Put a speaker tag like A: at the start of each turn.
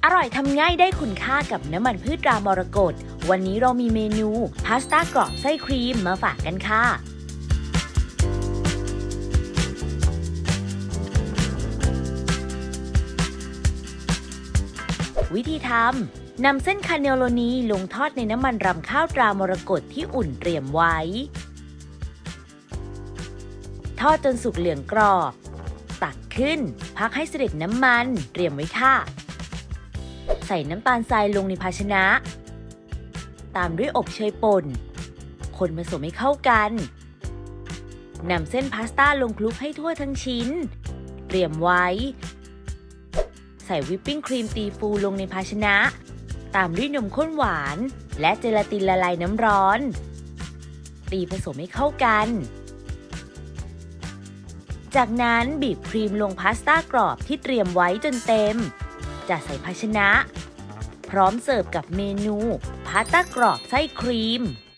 A: อร่อยทำง่ายได้คุณค่ากับน้ำมันพืชตรามรกตวันนี้เรามีเมนูพาสต้ากรอบไส้ครีมมาฝากกันค่ะวิธีทำนำเส้นคาเนโลนีลงทอดในน้ำมันรำข้าวตรามรกตที่อุ่นเตรียมไว้ทอดจนสุกเหลืองกรอบตักขึ้นพักให้เสด็จน้ำมันเตรียมไว้ค่ะใส่น้ำตาลทรายลงในภาชนะตามด้วยอบเชยป่นคนผสมให้เข้ากันนำเส้นพาสต้าลงคลุกให้ทั่วทั้งชิ้นเตรียมไว้ใส่วิปปิ้งครีมตีฟูลงในภาชนะตามด้วยนมข้นหวานและเจลาตินละลายน้ำร้อนตีผสมให้เข้ากันจากนั้นบีบครีมลงพาสต้ากรอบที่เตรียมไว้จนเต็มจัดใส่ภาชนะพร้อมเสิร์ฟกับเมนูพาสต้ากรอบไส้ครีม